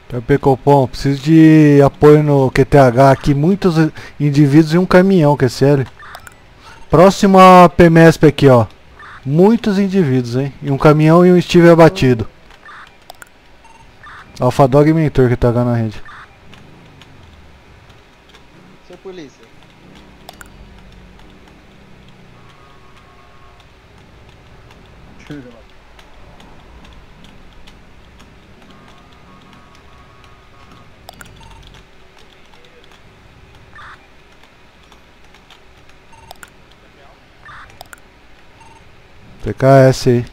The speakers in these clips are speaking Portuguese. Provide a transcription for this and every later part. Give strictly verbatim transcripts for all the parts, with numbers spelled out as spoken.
Capecopom, preciso de apoio no Q T H aqui, muitos indivíduos e um caminhão, que é sério. Próximo a P M E S P aqui, ó. Muitos indivíduos, hein? E um caminhão e um Steve abatido. Alpha Dog e Mentor, Q T H na rede. Seu polícia. P K S aí.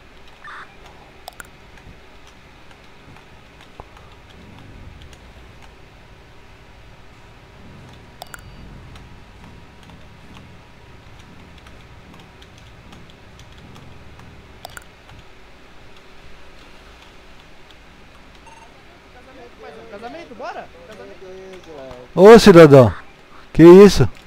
Casamento, bora? Casamento. Ô cidadão, que isso?